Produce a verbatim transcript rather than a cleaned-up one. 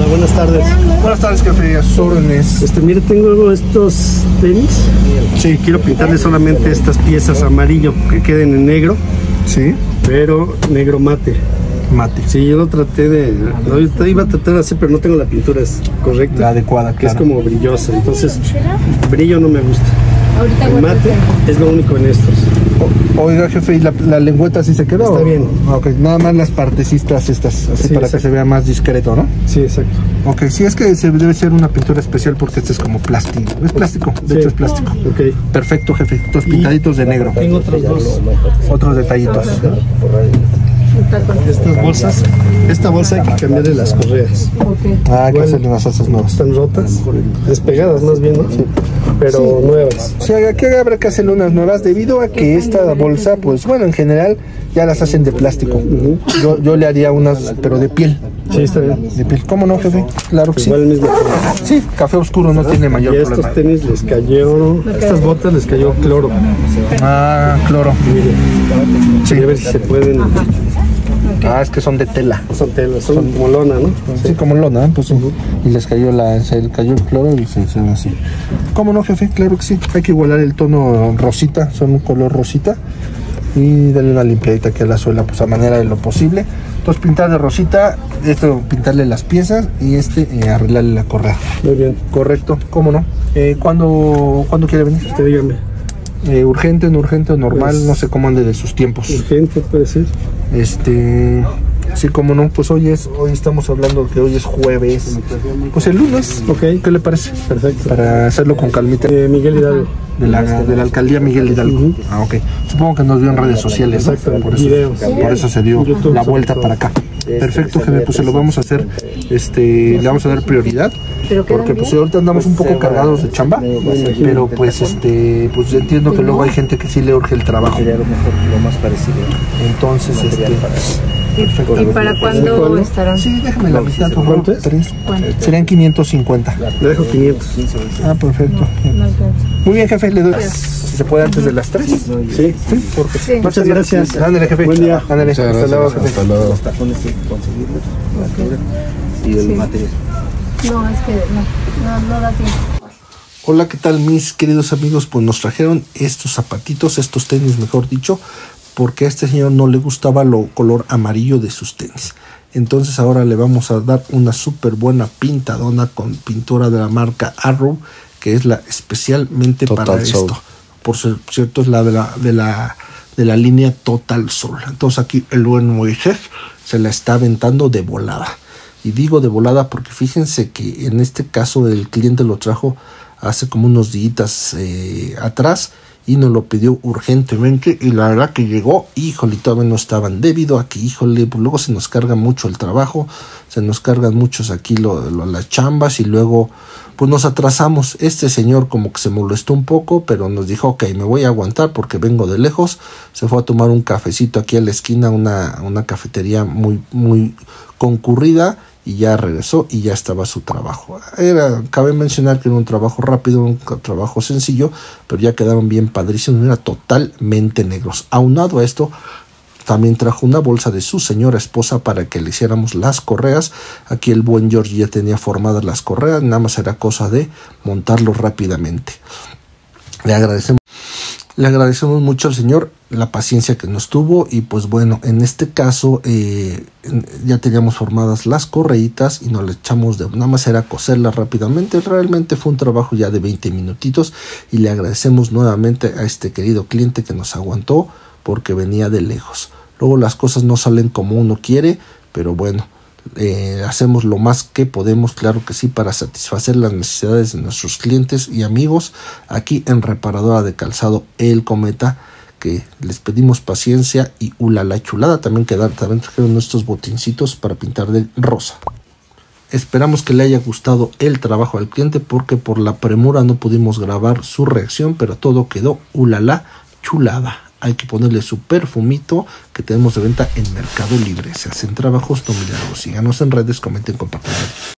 buenas tardes. Buenas tardes, jefe, a sus órdenes. Este, mire, tengo estos tenis. Sí, quiero pintarle solamente estas piezas amarillo que queden en negro. Sí. Pero negro mate. Mate. Sí, yo lo traté de... Lo iba a tratar así, pero no tengo la pintura correcta. La adecuada, que claro. es como brillosa, entonces brillo no me gusta. Ahorita El mate es lo único en estos. O, oiga, jefe, ¿y la, la lengüeta sí se quedó? Está bien. Ok, nada más las partecitas estas, así Sí, para exacto. que se vea más discreto, ¿no? Sí, exacto. Ok, sí, es que se debe ser una pintura especial porque este es como plástico. Es plástico, de Sí. hecho es plástico. Ok. Perfecto, jefe. Estos pintaditos de negro. Tengo otros dos. Otros detallitos. Estas bolsas, esta bolsa hay que cambiarle las correas. Ah, hay que Bueno, hacerle unas asas nuevas. Están rotas, despegadas más bien, ¿no? Sí. Pero Sí. nuevas. Sí, aquí habrá que hacerle unas nuevas debido a que esta bolsa, pues bueno, en general ya las hacen de plástico. Yo, yo le haría unas, pero de piel. Sí, está bien. De piel. ¿Cómo no, jefe? Claro que sí. Igual el mismo. Sí, café oscuro no tiene mayor Y a estos problema. tenis les cayó, a estas botas les cayó cloro. Ah, cloro. Mire, Sí. a ver si se pueden. Ah, es que son de tela. Son telas, son como lona, ¿no? Sí, como lona, pues sí. Y les cayó la, se le cayó el cloro y se hicieron así. ¿Cómo no, jefe? Claro que sí. Hay que igualar el tono rosita, son un color rosita. Y darle una limpiadita aquí a la suela, pues a manera de lo posible. Entonces pintar de rosita, esto pintarle las piezas y este eh, arreglarle la correa. Muy bien. Correcto, ¿cómo no? Eh, ¿cuándo, ¿Cuándo quiere venir? Usted dígame. Eh, urgente, no urgente o normal, Pues- no sé cómo ande de sus tiempos. Urgente, puede ser. Este, sí, como no, pues hoy es, hoy estamos hablando que hoy es jueves. Pues el lunes, Ok. ¿qué le parece? Perfecto. Para hacerlo con calmita. Eh, Miguel Hidalgo. De la, de la alcaldía Miguel Hidalgo. Ujú. Ah, ok. Supongo que nos vio en redes sociales, ¿no? Exacto, Por eso, videos. por eso se dio YouTube, la sobre vuelta todo. para acá. Perfecto, jefe, pues se lo vamos a hacer, este, le vamos a dar prioridad, porque pues ahorita andamos un poco cargados de chamba, pero pues este, pues entiendo que luego hay gente que sí le urge el trabajo. Sería lo mejor, lo más parecido. Entonces, este, ¿Y para cuándo estarán? sí, déjame la mitad, por favor. ¿Cuánto es? Tres. ¿Cuánto? Serían quinientos cincuenta. Le dejo quinientos. Ah, perfecto. No alcanza. Muy bien, jefe, le doy. Si se puede antes de las tres. Sí. Sí, porque Sí. Muchas gracias. Ándale, jefe. Buen día. Ándale. Hasta luego, jefe. Hasta luego. Los tacones hay que conseguirlos, la altura y el Sí. material. No, es que no, no, no da tiempo. Hola, ¿qué tal mis queridos amigos? Pues nos trajeron estos zapatitos, estos tenis mejor dicho, porque a este señor no le gustaba lo color amarillo de sus tenis. Entonces ahora le vamos a dar una súper buena pintadona con pintura de la marca Arrow, que es la especialmente Total para Soul. esto. Por cierto, es la de la, de la de la línea Total Soul. Entonces aquí el buen Moisés se la está aventando de volada. Y digo de volada porque fíjense que en este caso el cliente lo trajo hace como unos días eh, atrás y nos lo pidió urgentemente y la verdad que llegó, híjole, todavía no estaban, debido a que, híjole, pues luego se nos carga mucho el trabajo, se nos cargan muchos aquí lo, lo, las chambas y luego pues nos atrasamos. Este señor como que se molestó un poco, pero nos dijo, ok, me voy a aguantar porque vengo de lejos. Se fue a tomar un cafecito aquí a la esquina, una, una cafetería muy, muy concurrida, y ya regresó y ya estaba su trabajo. Era, cabe mencionar que era un trabajo rápido, un trabajo sencillo, pero ya quedaron bien padrísimos, era totalmente negros. Aunado a esto, también trajo una bolsa de su señora esposa para que le hiciéramos las correas. Aquí el buen George ya tenía formadas las correas, nada más era cosa de montarlo rápidamente. Le agradecemos. Le agradecemos mucho al señor la paciencia que nos tuvo y pues bueno, en este caso eh, ya teníamos formadas las correitas y nos le echamos de nada más era coserlas rápidamente. Realmente fue un trabajo ya de veinte minutitos y le agradecemos nuevamente a este querido cliente que nos aguantó porque venía de lejos. Luego las cosas no salen como uno quiere, pero bueno, Eh, hacemos lo más que podemos, claro que sí, para satisfacer las necesidades de nuestros clientes y amigos aquí en Reparadora de Calzado El Cometa, que les pedimos paciencia y ula la chulada. También quedaron, también trajeron nuestros botincitos para pintar de rosa. Esperamos que le haya gustado el trabajo al cliente porque por la premura no pudimos grabar su reacción, pero todo quedó ula la chulada. Hay que ponerle su perfumito que tenemos de venta en Mercado Libre. Se hacen trabajos no milagros. Síganos en redes, comenten, compartan.